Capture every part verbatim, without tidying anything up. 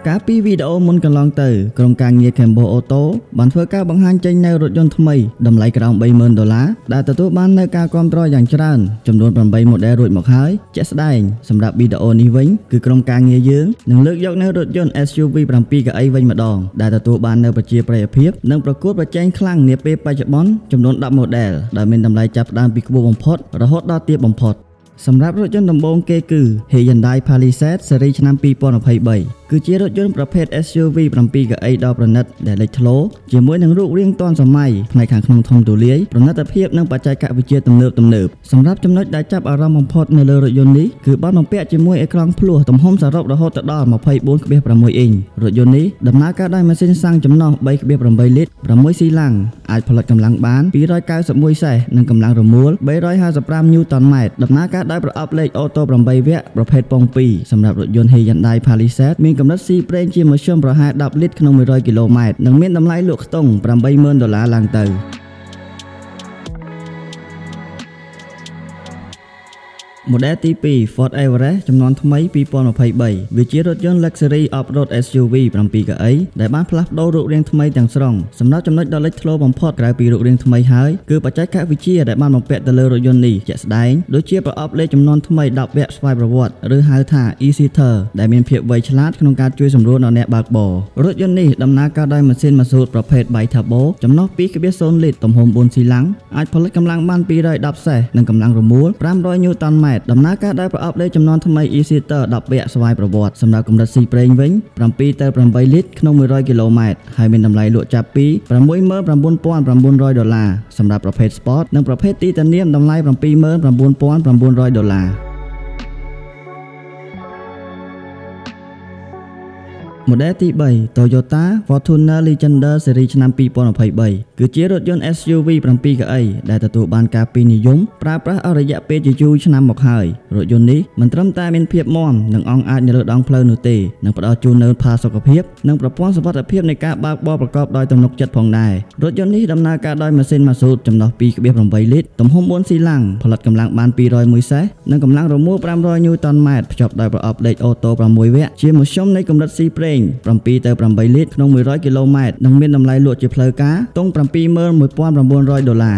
ការពីវីដេអូមុនកន្លងទៅក្រុមការងារ Cambo អូតូបានធ្វើការបង្ហាញចេញនៅរថយន្តថ្មីតម្លៃក្រោម បីម៉ឺន ដុល្លារដែលទទួលបាននៅការគាំទ្រយ៉ាងច្រើនចំនួន ប្រាំបី model រួចមកហើយជាក់ស្ដែងសម្រាប់វីដេអូនេះវិញគឺក្រុមការងារយើងនឹងលើកយកនៅរថយន្ត S U V ប្រាំពីរ កៅអីវិញម្ដងដែលទទួលបាននៅប្រជាប្រិយភាពនិងប្រកួតប្រជែងខ្លាំងនាពេលបច្ចុប្បន្នចំនួន ដប់ model ដែលមានតម្លៃចាប់ផ្ដើមពីខ្ពស់បំផុតរហូតដល់ទាបបំផុតសម្រាប់រថយន្តដំបូងគេគឺ Hyundai Palisade ស៊េរីឆ្នាំ ពីរពាន់ម្ភៃបី គឺជារថយន្តប្រភេទ S U V ប្រាំពីរ កៅអីដ៏ប្រណិតដែលលេចធ្លោជាមួយនឹងរូបរាងទាន់សម័យផ្នែកខាងក្នុងធំទូលាយប្រណិតភាពនិងបច្ចេកវិទ្យាទំនើបទំនើបសម្រាប់ចំណុចដែលចាប់អារម្មណ៍បំផុតនៅលើរថយន្តនេះគឺបានបំពាក់ជាមួយអេក្រង់ភ្លោះទំហំសរុបរហូតដល់ ម្ភៃបួន ប្រាំមួយ អ៊ីងរថយន្តនេះដំណើរការដោយម៉ាស៊ីនសាំងចំណុះ បី ប្រាំបី លីត្រ ប្រាំមួយ ស៊ីឡាំងអាចផលិតកម្លាំងបាន ពីររយកៅសិបមួយ សេសនិងកម្លាំងរមួល បីរយហាសិបប្រាំ ញូតនម៉ែត្រដំណើរការដោយប្រអប់លេខអូតូ ប្រាំបី វគ្គប្រភេទពងពីរសម្រាប់រថយន្ត Hyundai Palisade មានកម្រិតស៊ីប្រេងជាមធ្យមប្រហែល ដប់ លីត្រក្នុង មួយរយ គីឡូម៉ែត្រនិងមានតម្លៃលក់ខ្ទង់ ប្រាំបីម៉ឺន ដុល្លារឡើងទៅModel ទីពីរ Ford Everest ចំនួនថ្មី ពីរពាន់ម្ភៃបី វាជារថយន្ត Luxury Off-road S U V ប្រាំពីរ កៅអីដែលបានផ្លាស់ប្ដូររូបរាងថ្មីទាំងស្រុងសម្រាប់ចំណុចដ៏លេចធ្លោបំផុតក្រៅពីរូបរាងថ្មីហើយគឺបច្ចេកវិទ្យាដែលបានបំពាក់ទៅលើរថយន្តនេះជាក់ស្ដែងដូចជាប្រអប់លេខចំនួនថ្មី ដប់ វគ្គស្វ័យប្រវត្តិឬហៅថា e-seater ដែលមានភាពវៃឆ្លាតក្នុងការជួយសម្រួលដល់អ្នកបើកបររថយន្តនេះដំណើរការដោយម៉ាស៊ីនម៉ាស៊ូតប្រភេទ Bi-turbo ចំណុះ ពីរ ភាគរយ លីត្រទំហំ បួន ស៊ីឡាំងអាចផលិតកម្លាំងបាន ពីររយដប់ សេសនិងកម្លាំងរមួល ប្រាំរយ ញូតនម៉ែត្រដំណើរការដោយប្រអប់លេខចំនួនថ្មី e-seater ដប់ វគ្គស្វ័យប្រវត្តិសម្រាប់កម្រិតស៊ីប្រេងវិញ ប្រាំពីរ ទៅ ប្រាំបី លីត្រក្នុង មួយរយ គីឡូម៉ែត្រហើយមានតម្លៃលក់ចាប់ពី ប្រាំមួយម៉ឺន ប្រាំបួនពាន់ ប្រាំបួនរយ ដុល្លារសម្រាប់ប្រភេទ Sport និងប្រភេទទីតានីមតម្លៃ ប្រាំពីរម៉ឺន ប្រាំបួនពាន់ ប្រាំបួនរយ ដុល្លារModel ទីបី Toyota Fortuner Legender ស៊េរីឆ្នាំ ពីរពាន់ម្ភៃបី គឺជារថយន្ត S U V ប្រាំពីរ កៅអីដែលទទួលបានការពេញនិយមប្រើប្រាស់អស់រយៈពេលជាយូរឆ្នាំមកហើយរថយន្តនេះមិនត្រឹមតែមានភាពមាំនិងអង់អាចនៅលើដងផ្លូវនោះទេនឹងផ្ដល់ជូននូវផាសុកភាពនិងប្រព័ន្ធសុវត្ថិភាពនៃការបើកបរប្រកបដោយទំនុកចិត្តផងដែររថយន្តនេះដំណើរការដោយម៉ាស៊ីនម៉ាស៊ូតចំណុះ ពីរ ប្រាំបី លីត្រទំហំ បួន ស៊ីឡាំងផលិតកម្លាំងបាន ពីររយមួយ សេសនិងកម្លាំងរមួល ប្រាំរយ ញូតនម៉ែត្រភ្ជាប់ដោយប្រអប់លេខអូតូ ប្រាំមួយ វគ្គជាមធ្យមនៃកម្រិតស៊ីប្រេង ប្រាំពីរ ទៅ ប្រាំបី លីត្រក្នុង មួយរយ គីឡូម៉ែត្រនិងមានតម្លៃលក់ជាផ្លូវការទង់ ប្រាំពីរម៉ឺន មួយពាន់ ប្រាំបួនរយ ដុល្លារ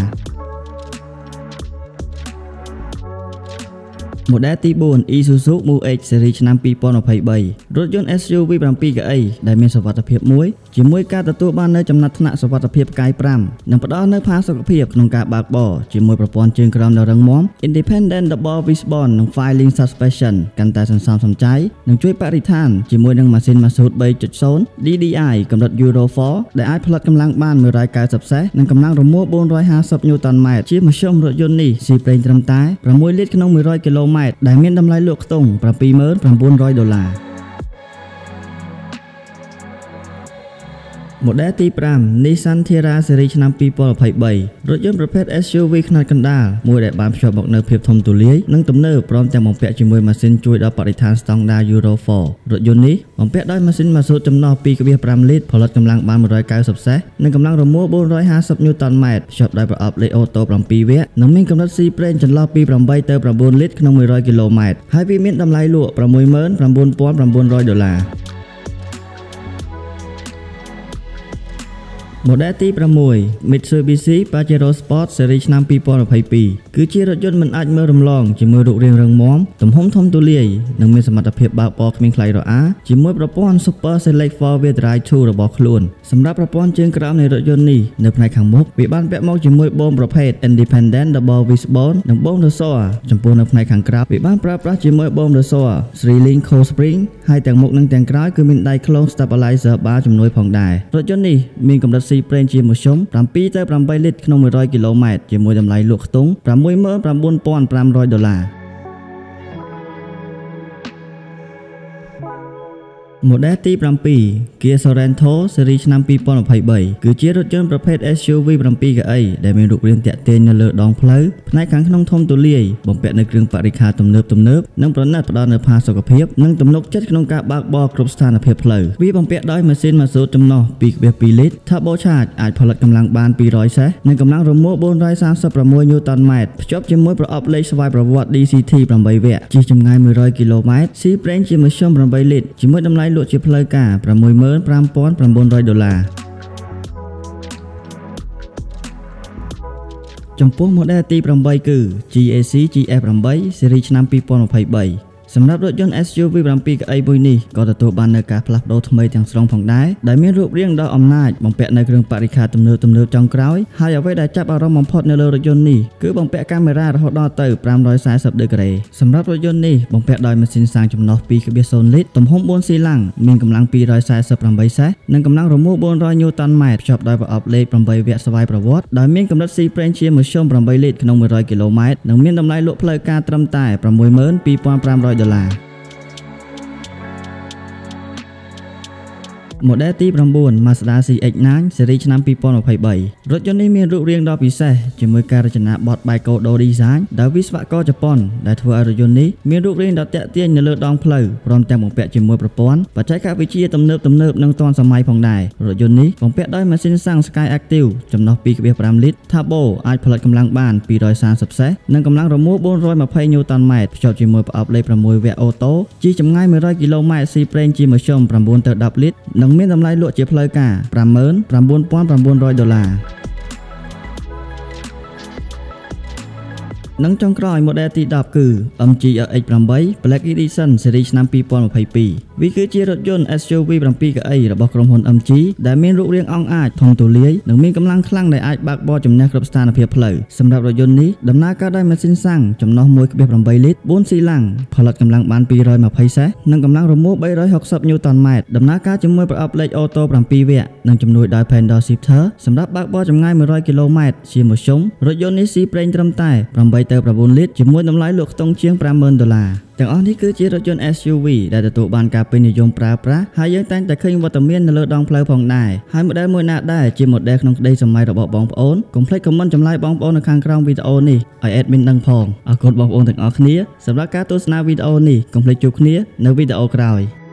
Model ទីបួន Isuzu Mu-X ស៊េរីឆ្នាំ ពីរពាន់ម្ភៃបី រថយន្ត S U V ប្រាំពីរ កៅអីដែលមានសុវត្ថិភាពមួយជាមួយការទទួលបាននូវចំណាត់ថ្នាក់សុវត្ថិភាពផ្កាយប្រាំនិងផ្ដល់នូវផាសុកភាពក្នុងការបើកបរជាមួយប្រព័ន្ធជើងក្រោមដ៏រឹងមាំ Independent Double Wishbone និង Filing Suspension កាន់តែសន្សំសំចៃនិងជួយបរិស្ថានជាមួយនឹងម៉ាស៊ីនម៉ាស៊ូត បី ចុច ศูนย์ D D I កម្រិត Euro ហ្វ័រ ដែលអាចផលិតកម្លាំងបាន មួយរយកៅសិប សេសនិងកម្លាំងរមួល បួនរយហាសិប ញូតនម៉ែត្រជាមធ្យមរថយន្តនេះស៊ីប្រេងត្រឹមតែ ប្រាំមួយ លីត្រក្នុង មួយរយ គីឡូម៉ែត្រដែលមានតម្លៃលក់ខ្ទង់ ប្រាំពីរម៉ឺន ប្រាំបួនរយ ដុល្លារModel ទីប្រាំ Nissan Terra ស៊េរីឆ្នាំ ពីរពាន់ម្ភៃបី រថយន្តប្រភេទ S U V ខ្នាតកណ្ដាលមួយដែលបានភ្ជាប់មកនូវភាពធំទូលាយនិងទំនើបព្រមទាំងបំពាក់ជាមួយម៉ាស៊ីនជួយដល់បរិស្ថានស្តង់ដារ Euro ហ្វ័រ រថយន្តនេះបំពាក់ដោយម៉ាស៊ីនម៉ាស៊ូតចំណុះ ពីរ ប្រាំ លីត្រផលិតកម្លាំងបាន មួយរយកៅសិប សេសនិងកម្លាំងរមួល បួនរយហាសិប ញូតនម៉ែត្រភ្ជាប់ដោយប្រអប់លេខអូតូ ប្រាំពីរ វគ្គនិងមានកម្រិតស៊ីប្រេងចន្លោះពី ប្រាំបី ទៅ ប្រាំបួន លីត្រក្នុង មួយរយ គីឡូម៉ែត្រហើយវាមានតម្លៃលក់ ប្រាំមួយម៉ឺន ប្រាំបួនពាន់ ប្រាំបួនរយ ដុល្លារModel ទីប្រាំមួយ Mitsubishi Pajero Sport ស៊េរីឆ្នាំ ពីរពាន់ម្ភៃពីរ គឺជារថយន្តមិនអាចមើលរំលងជាមួយរូបរាងរឹងមាំទំហំធំទូលាយនិងមានសមត្ថភាពបើកបរគ្មានខ្លាចរអាជាមួយប្រព័ន្ធ Super Select ហ្វ័រ Wheel Drive two របស់ខ្លួនសម្រាប់ប្រព័ន្ធជើងក្រោមនៃរថយន្តនេះនៅផ្នែកខាងមុខវាបានពាក់មកជាមួយបូមប្រភេទ Independent Double Wishbone និងបូមរស័រចំពោះនៅផ្នែកខាងក្រៅវាបានប្រើប្រាស់ជាមួយបូមរស័រ three link Cold Spring ហើយទាំងមុខនិងទាំងក្រោយគឺមានដៃខ្លង Stabilizer Bar ជំនួយផងដែររថយន្តនេះមានកម្រិតស៊ីប្រេងជាមធ្យម ប្រាំពីរ ទៅ ប្រាំបី លីត្រក្នុង មួយរយ គីឡូម៉ែត្រជាមួយតម្លៃលក់ខ្ទង់ ប្រាំមួយម៉ឺន ប្រាំបួនពាន់ ប្រាំរយ ដុល្លារModel ទីប្រាំពីរ Kia Sorento ស៊េរីឆ្នាំ ពីរពាន់ម្ភៃបី គឺជារថយន្តប្រភេទ S U V ប្រាំពីរ កៅអីដែលមានរូបរាងទាក់ទាញនៅលើដងផ្លូវផ្នែកខាងក្នុងធំទូលាយបំពាក់នូវគ្រឿងបរិក្ខារទំនើបទំនើបនិងប្រណិតផ្ដល់នូវផាសុកភាពនិងទំនុកចិត្តក្នុងការបើកបរគ្រប់ស្ថានភាពផ្លូវវាបំពាក់ដោយម៉ាស៊ីនម៉ាស៊ូតចំណុះ ពីរ ពីរ លីត្រ Turbo Charge អាចផលិតកម្លាំងបាន ពីររយ សេសនិងកម្លាំងរមួល បួនរយសាមសិបប្រាំមួយ ញូតនម៉ែត្រភ្ជាប់ជាមួយប្រអប់លេខស្វ័យប្រវត្តិ D C T ប្រាំបី វគ្គជិះចម្ងាយ មួយរយ គីឡូម៉ែត្រស៊ីប្រេងជាមធ្យម ប្រាំបី លីត្រជាមួយតម្លៃលក់ជាផ្លូវការ sáu mươi lăm nghìn chín trăm ដុល្លារ ចំពោះ model ទី eight គឺ G A C G F eight ស៊េរីឆ្នាំ two thousand twenty-three សម្រាប់រថយន្ត S U V seven កៅអីមួយនេះក៏ទទួលបាននូវការផ្លាស់ប្ដូរថ្មីទាំងស្រុងផងដែរដែលមានរូបរាងដ៏អំណាចបំពាក់នូវគ្រឿងបរិក្ខារទំនើបទំនើបចុងក្រោយហើយអ្វីដែលចាប់អារម្មណ៍បំផុតនៅលើរថយន្តនេះគឺបំពាក់កាមេរ៉ារហូតដល់ទៅfive fortyដឺក្រេសម្រាប់រថយន្តនេះបំពាក់ដោយម៉ាស៊ីនសាំងចំណុះ two point zero លីត្រទំហំfourស៊ីឡាំងមានកម្លាំងtwo forty-eightសេសនិងកម្លាំងរមូលfour hundredញូតនម៉ែត្រភ្ជាប់ដោយប្រអប់លេខeightវគ្គស្វ័យប្រវត្តិដោយមានកម្រិតស៊ីប្រេងជាមធ្យមeightលីត្រក្នុងone hundredគីឡូម៉ែត្រនិងមានតម្លៃលក់ផ្លូវការត្រឹមតែ six two two five hundred ដុល្លារmodel ទី nine Mazda C X nine ស៊េរីឆ្នាំ two thousand twenty-three រថយន្តនេះមានរូបរាងដ៏ពិសេសជាមួយការរចនាបថបែបកោដូ design ដោយវិស្វករជប៉ុនដែលធ្វើឲ្យរថយន្តនេះមានរូបរាងដ៏ទាក់ទាញនៅលើដងផ្លូវព្រមទាំងបំពាក់ជាមួយប្រព័ន្ធបច្ចេកវិទ្យាទំនើបទំនើបនិងទាន់សម័យផងដែររថយន្តនេះបំពាក់ដោយម៉ាស៊ីនសាំង Sky Active ចំណុះ two point fiveលីត្រ Turbo អាចផលិតកម្លាំងបានtwo hundred thirtyសេសនិងកម្លាំងរមូលfour hundred twentyញូតនម៉ែត្រភ្ជាប់ជាមួយប្រអប់លេខsixវគ្គអូតូជិះចម្ងាយone hundredគីឡូម៉ែត្រស៊ីប្រេងជាមធ្យមnineទៅtenលីត្រនិងមានតម្លៃលក់ជាផ្លូវការ five nine nine hundred ដុល្លារនិងចុងក្រោយ model ទីtenគឺ M G L X eight Black Edition ស៊េរីឆ្នាំ two thousand twenty-two វាគឺជារថយន្ត S U V sevenកៅអីរបស់ក្រុមហ៊ុន M G ដែលមានរូបរាងអង់អាចធំទូលាយនិងមានកម្លាំងខ្លាំងដែលអាចបើកបរជំនះគ្រប់ស្ថានភាពផ្លូវសម្រាប់រថយន្តនេះដំណើរការដោយម៉ាស៊ីនសាំងចំណុះone point eightលីត្រfourស៊ីឡាំងផលិតកម្លាំងបានtwo hundred twentyសេសនិងកម្លាំងរមូលthree hundred sixtyញូតនម៉ែត្រដំណើរការជាមួយប្រអប់លេខអូតូsevenវគ្គនិងជំនួយដោយ Paddle Shifter សម្រាប់បើកបរចម្ងាយone hundredគីឡូម៉ែត្រជាមធ្យមរថយន្តនេះស៊ីប្រេងត្រឹមតែeightទៅnineលីត្រជាមួយតម្លៃលក់ខ្ទង់ជាងfive thousandដុល្លារទាំងអស់នេះគឺជារថយន្ត S U V ដែលទទួលបានការពេញនិយមប្រើប្រាស់ហើយយើងតែងតែឃើញវត្តមាននៅលើដងផ្លូវផងដែរហើយ model មួយណាដែរជា model ក្នុងក្តីសម័យរបស់បងប្អូនកុំភ្លេច comment ចម្លើយបងប្អូននៅខាងក្រោមវីដេអូនេះឲ្យ admin ដឹងផងអរគុណបងប្អូនទាំងអស់គ្នាសម្រាប់ការទស្សនាវីដេអូនេះកុំភ្លេចជួបគ្នានៅវីដេអូក្រោយ